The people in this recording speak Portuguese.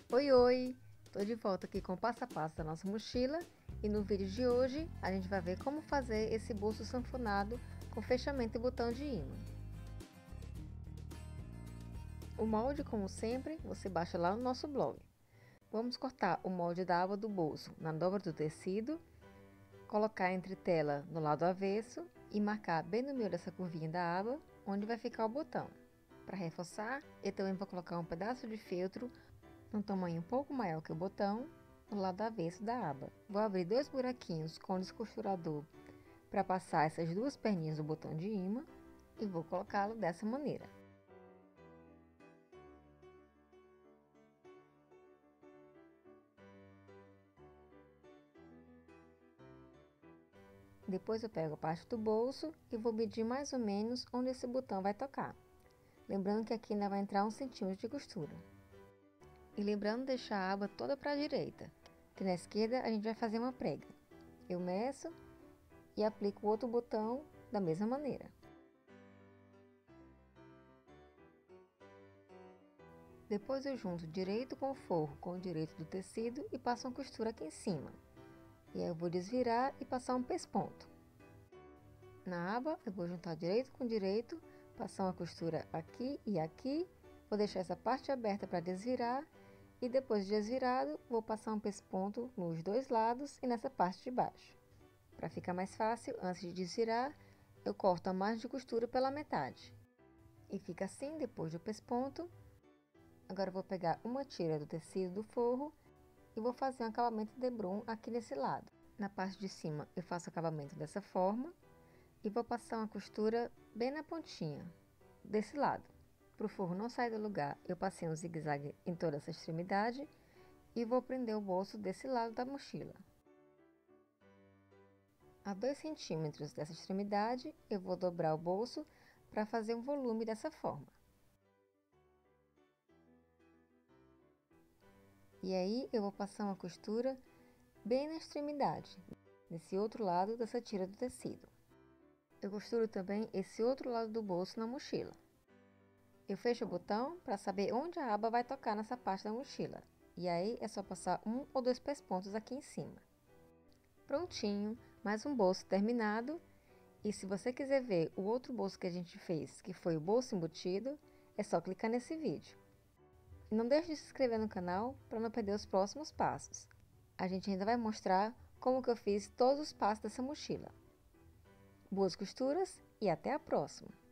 Oi, oi! Tô de volta aqui com o passo a passo da nossa mochila e no vídeo de hoje a gente vai ver como fazer esse bolso sanfonado com fechamento e botão de ímã. O molde, como sempre, você baixa lá no nosso blog. Vamos cortar o molde da aba do bolso na dobra do tecido, colocar entre tela no lado avesso e marcar bem no meio dessa curvinha da aba onde vai ficar o botão. Para reforçar, eu também vou colocar um pedaço de feltro num tamanho um pouco maior que o botão, no lado avesso da aba. Vou abrir dois buraquinhos com o descosturador para passar essas duas perninhas do botão de ímã e vou colocá-lo dessa maneira. Depois eu pego a parte do bolso e vou medir mais ou menos onde esse botão vai tocar. Lembrando que aqui ainda vai entrar 1 centímetro de costura. E lembrando de deixar a aba toda para a direita, que na esquerda a gente vai fazer uma prega. Eu meço e aplico o outro botão da mesma maneira. Depois eu junto direito com o forro com o direito do tecido e passo uma costura aqui em cima. E aí eu vou desvirar e passar um pesponto. Na aba eu vou juntar direito com direito, passar uma costura aqui e aqui, vou deixar essa parte aberta para desvirar e depois de desvirado vou passar um pesponto nos dois lados e nessa parte de baixo. Para ficar mais fácil, antes de desvirar, eu corto a margem de costura pela metade. E fica assim depois do pesponto. Agora eu vou pegar uma tira do tecido do forro e vou fazer um acabamento de brum aqui nesse lado. Na parte de cima eu faço o acabamento dessa forma e vou passar uma costura bem na pontinha, desse lado. Para o forro não sair do lugar, eu passei um zigue-zague em toda essa extremidade e vou prender o bolso desse lado da mochila. A 2 centímetros dessa extremidade, eu vou dobrar o bolso para fazer um volume dessa forma. E aí, eu vou passar uma costura bem na extremidade, nesse outro lado dessa tira do tecido. Eu costuro também esse outro lado do bolso na mochila. Eu fecho o botão para saber onde a aba vai tocar nessa parte da mochila. E aí, é só passar 1 ou 2 pespontos aqui em cima. Prontinho, mais um bolso terminado. E se você quiser ver o outro bolso que a gente fez, que foi o bolso embutido, é só clicar nesse vídeo. E não deixe de se inscrever no canal para não perder os próximos passos. A gente ainda vai mostrar como que eu fiz todos os passos dessa mochila. Boas costuras e até a próxima!